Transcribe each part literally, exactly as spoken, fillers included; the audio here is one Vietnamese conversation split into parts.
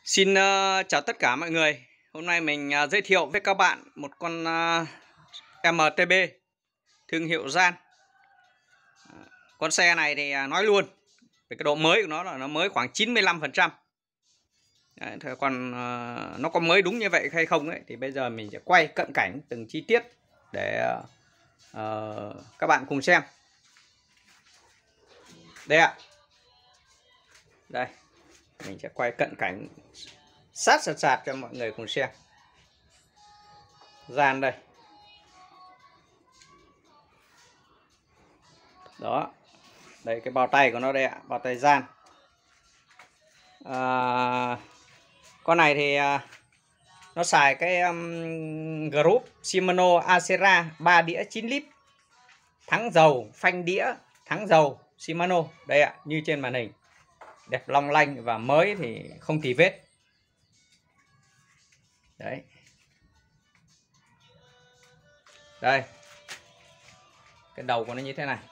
Xin uh, chào tất cả mọi người. Hôm nay mình uh, giới thiệu với các bạn một con uh, em tê bê thương hiệu Gian. Uh, con xe này thì uh, nói luôn về cái độ mới của nó là nó mới khoảng chín mươi lăm phần trăm. Đấy, còn uh, nó có mới đúng như vậy hay không ấy thì bây giờ mình sẽ quay cận cảnh từng chi tiết để uh, các bạn cùng xem. Đây ạ. Đây, mình sẽ quay cận cảnh sát sạt sạt cho mọi người cùng xem. Gian đây. Đó. Đây cái bao tay của nó đây ạ, bao tay Gian. À, con này thì uh, nó xài cái um, group Shimano Acera ba đĩa chín lít. Thắng dầu, phanh đĩa, thắng dầu Shimano. Đây ạ, như trên màn hình. Đẹp long lanh và mới thì không tì vết. Đấy. Đây. Cái đầu của nó như thế này.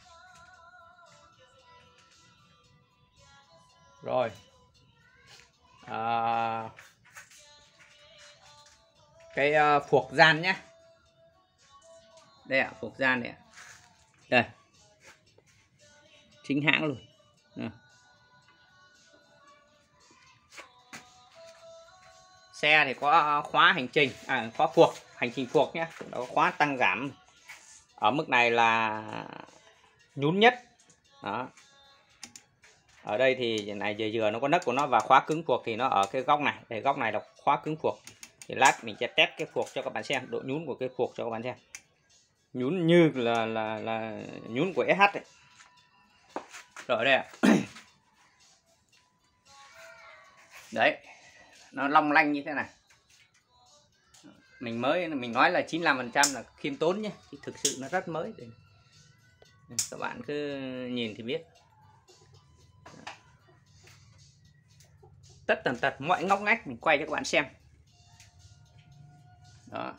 Rồi. À, cái uh, phuộc Gian nhé. Đây ạ, phuộc Gian này ạ. Đây. Chính hãng luôn. À. Xe thì có khóa hành trình, à, khóa phuộc, hành trình phuộc nhé. Đó, khóa tăng giảm ở mức này là nhún nhất. Đó. Ở đây thì này vừa vừa nó có nấc của nó, và khóa cứng phuộc thì nó ở cái góc này. Đây, góc này là khóa cứng phuộc. Thì lát mình sẽ test cái phuộc cho các bạn xem, độ nhún của cái phuộc cho các bạn xem. Nhún như là là là nhún của ét hát ấy. Rồi đây ạ. Đấy, nó long lanh như thế này. Mình mới mình nói là chín mươi lăm phần trăm là khiêm tốn nhé, thì thực sự nó rất mới. Đây. Các bạn cứ nhìn thì biết. Tất tần tật mọi ngóc ngách mình quay cho các bạn xem. Đó.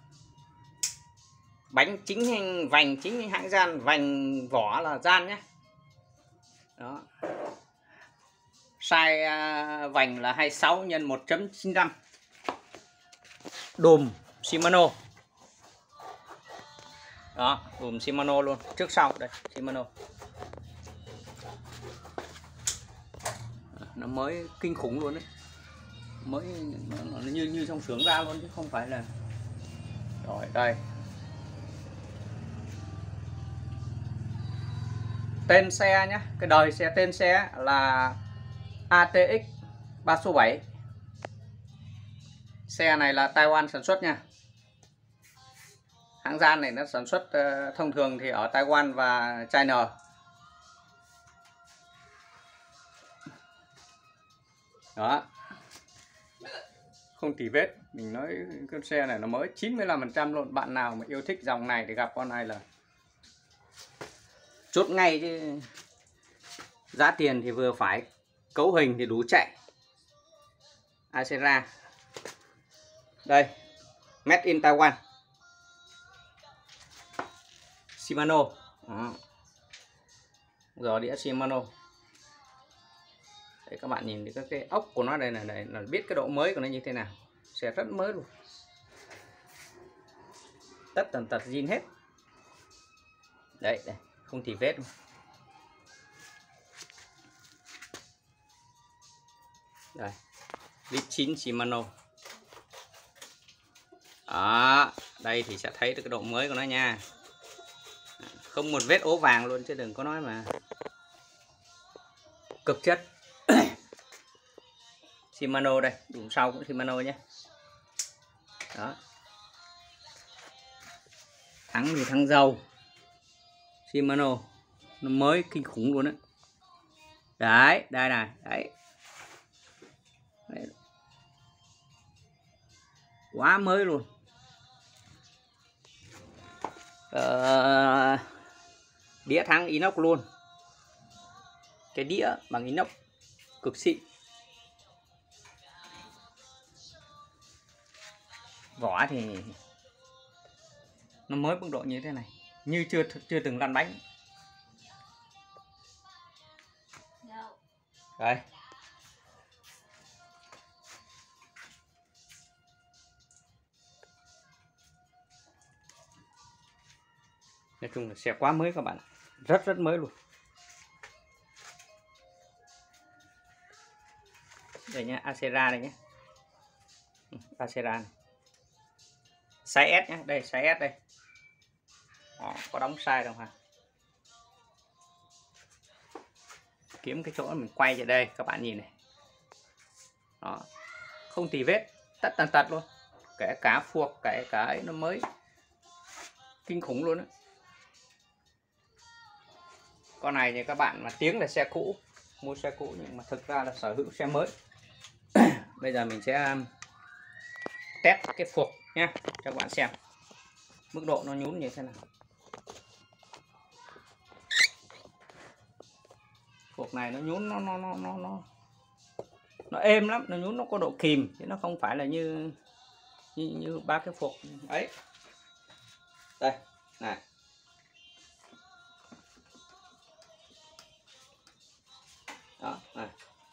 Bánh chính vành chính hãng Gian, vành vỏ là Gian nhé. Đó. Size vành là hai mươi sáu nhân một chấm chín lăm. Đùm Shimano. Đó, đùm Shimano luôn, trước sau đây, Shimano. Nó mới kinh khủng luôn đấy. Mới nó, nó như như trong xưởng ra luôn chứ không phải là. Rồi đây. Tên xe nhé, cái đời xe tên xe là a tê ích ba số bảy. Xe này là Taiwan sản xuất nha. Hãng Gian này nó sản xuất uh, thông thường thì ở Taiwan và China. Đó. Không tì vết. Mình nói con xe này nó mới chín mươi lăm phần trăm luôn. Bạn nào mà yêu thích dòng này thì gặp con này là chốt ngay chứ. Giá tiền thì vừa phải, cấu hình thì đủ chạy. Acera. Đây, made in Taiwan. Shimano. Đó. Giò đĩa Shimano. Đấy, các bạn nhìn thấy các cái ốc của nó đây này, này là biết cái độ mới của nó như thế nào. Xe rất mới luôn. Tất tần tật zin hết. Đấy, đây, không tì vết luôn. Đây, vít chín Shimano. Đó, đây thì sẽ thấy được cái độ mới của nó nha. Không một vết ố vàng luôn chứ đừng có nói mà. Cực chất. Shimano đây, đùm sau cũng Shimano nhé. Đó. Thắng thì thắng dầu Shimano. Nó mới kinh khủng luôn đấy. Đấy, đây này, đấy. Đấy. Quá mới luôn. Ờ, đĩa thắng inox luôn. Cái đĩa bằng inox cực xịn. Vỏ thì nó mới mức độ như thế này, như chưa chưa từng lăn bánh. Đây. Nói chung là xe quá mới các bạn, rất rất mới luôn. Đây nhá, Acera đây nhé, Acera này. Size S nhé, đây size S đây. Đó, có đóng size đâu hả? Kiếm cái chỗ mình quay ở đây các bạn nhìn này. Đó, không tì vết, tất tần tật luôn, kể cả phuộc, kể cả ấy nó mới, kinh khủng luôn á. Con này thì các bạn mà tiếng là xe cũ, mua xe cũ nhưng mà thực ra là sở hữu xe mới. Bây giờ mình sẽ test cái phuộc nhé cho các bạn xem mức độ nó nhún như thế nào. Phuộc này nó nhún nó nó nó nó nó nó êm lắm, nó nhún nó có độ kìm chứ nó không phải là như như, như ba cái phuộc ấy. Đây này, đó này,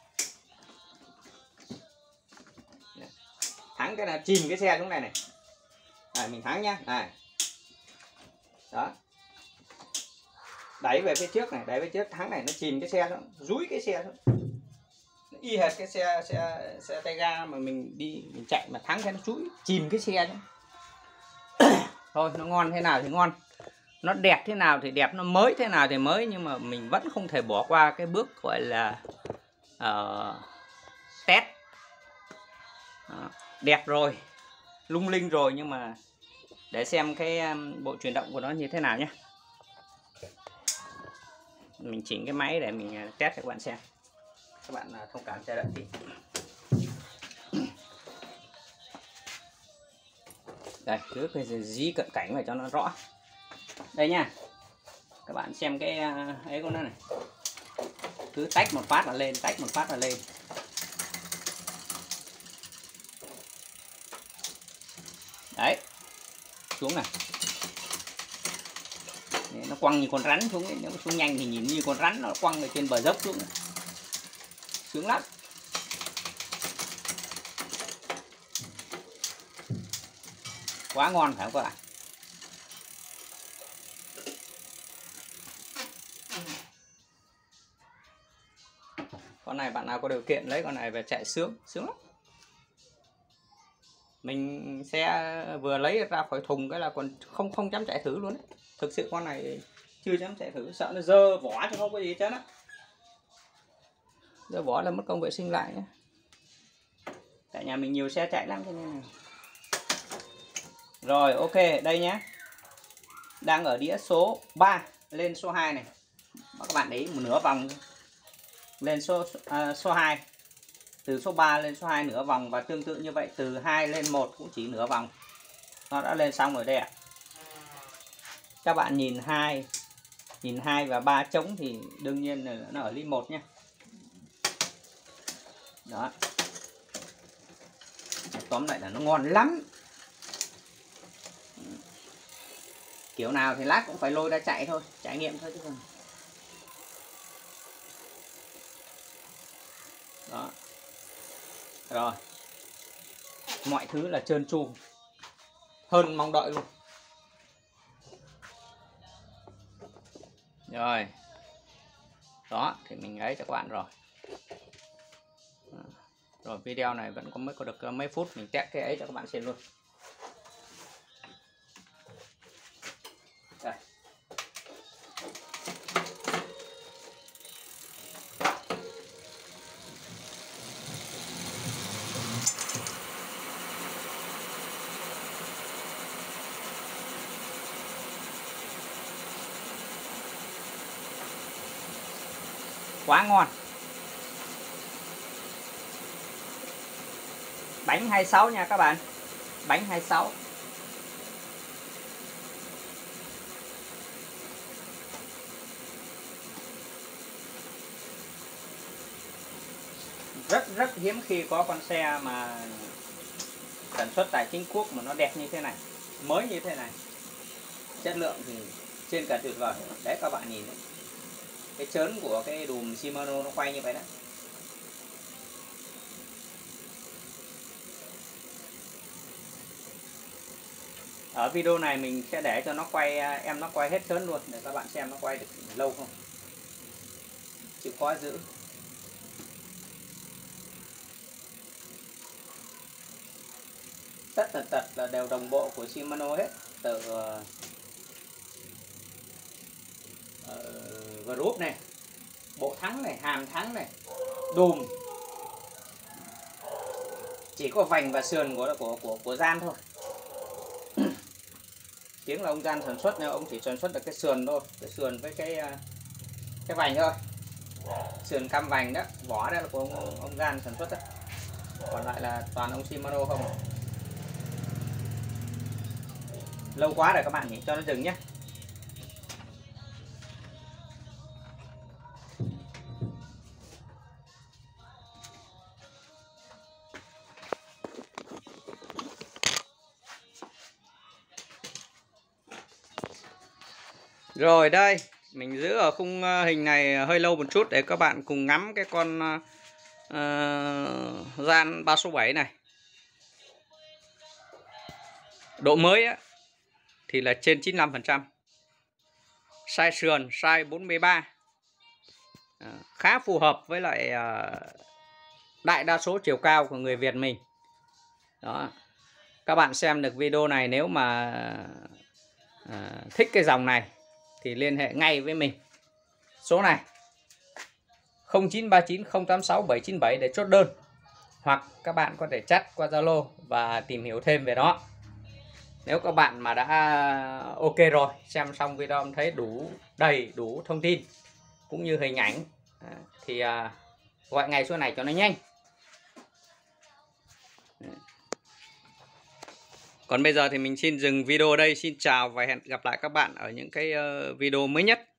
thắng cái này chìm cái xe xuống này này, này mình thắng nhá, này đó, đẩy về phía trước này, đẩy về trước thắng này, nó chìm cái xe xuống, dúi cái xe xuống, nó y hệt cái xe xe xe tay ga mà mình đi mình chạy mà thắng cái nó dúi chìm cái xe xuống. Thôi nó ngon thế nào thì ngon, nó đẹp thế nào thì đẹp, nó mới thế nào thì mới, nhưng mà mình vẫn không thể bỏ qua cái bước gọi là uh, test. Đó, đẹp rồi, lung linh rồi, nhưng mà để xem cái um, bộ chuyển động của nó như thế nào nhé. Mình chỉnh cái máy để mình test cho các bạn xem, các bạn uh, thông cảm chờ đợi tí. Đây, cứ phải dí cận cảnh vào cho nó rõ. Đây nha, các bạn xem cái uh, ấy của nó này, cứ tách một phát là lên, tách một phát là lên. Đấy, xuống này. Đấy, nó quăng như con rắn xuống ấy. Nếu xuống nhanh thì nhìn như con rắn nó quăng ở trên bờ dốc xuống này. Sướng lắm. Quá ngon phải không các bạn? Con này bạn nào có điều kiện lấy con này về chạy sướng, sướng lắm. Mình sẽ vừa lấy ra khỏi thùng cái là còn không không dám chạy thử luôn đấy. Thực sự con này chưa dám chạy thử, sợ nó dơ vỏ chứ không có gì hết á. Dơ vỏ là mất công vệ sinh lại nhé. Tại nhà mình nhiều xe chạy lắm cho nên là. Rồi ok, đây nhé. Đang ở đĩa số ba lên số hai này. Các bạn để một nửa vòng lên số à, số hai. Từ số ba lên số hai nửa vòng, và tương tự như vậy từ hai lên một cũng chỉ nửa vòng. Nó đã lên xong rồi đây ạ. Các bạn nhìn hai, nhìn hai và ba trống thì đương nhiên là nó ở ly một nhé. Đó. Tóm lại là nó ngon lắm. Kiểu nào thì lát cũng phải lôi ra chạy thôi, trải nghiệm thôi chứ không. Đó. Rồi. Mọi thứ là trơn tru, hơn mong đợi luôn. Rồi. Đó, thì mình ấy cho các bạn rồi. Rồi video này vẫn có mới có được mấy phút, mình test cái ấy cho các bạn xem luôn. Đây. Quá ngon. Bánh hai mươi sáu nha các bạn. Bánh hai mươi sáu. Rất rất hiếm khi có con xe mà sản xuất tại Trung Quốc mà nó đẹp như thế này, mới như thế này. Chất lượng thì trên cả tuyệt vời. Đấy các bạn nhìn đấy. Cái trớn của cái đùm Shimano nó quay như vậy đó. Ở video này mình sẽ để cho nó quay, em nó quay hết trơn luôn để các bạn xem nó quay được lâu không, chịu khó giữ. Tất tần tật là đều đồng bộ của Shimano hết, từ uh, group này, bộ thắng này, hàm thắng này, đùm, chỉ có vành và sườn của của của của Gian thôi. Tiếng là ông Gian sản xuất, nhưng ông chỉ sản xuất được cái sườn thôi, cái sườn với cái cái vành thôi, sườn cam vành đó, vỏ đó là của ông, ông Gian sản xuất đó. Còn lại là toàn ông Shimano không. Lâu quá rồi các bạn nhỉ, cho nó dừng nhé. Rồi đây, mình giữ ở khung hình này hơi lâu một chút để các bạn cùng ngắm cái con uh, Gian ba số bảy này. Độ mới á, thì là trên chín mươi lăm phần trăm. Size sườn, size bốn mươi ba. À, khá phù hợp với lại uh, đại đa số chiều cao của người Việt mình. Đó. Các bạn xem được video này nếu mà uh, thích cái dòng này thì liên hệ ngay với mình. Số này không chín ba chín không tám sáu bảy chín bảy để chốt đơn. Hoặc các bạn có thể chat qua Zalo và tìm hiểu thêm về nó. Nếu các bạn mà đã ok rồi, xem xong video thấy đủ đầy đủ thông tin cũng như hình ảnh thì gọi ngay số này cho nó nhanh. Còn bây giờ thì mình xin dừng video ở đây. Xin chào và hẹn gặp lại các bạn ở những cái video mới nhất.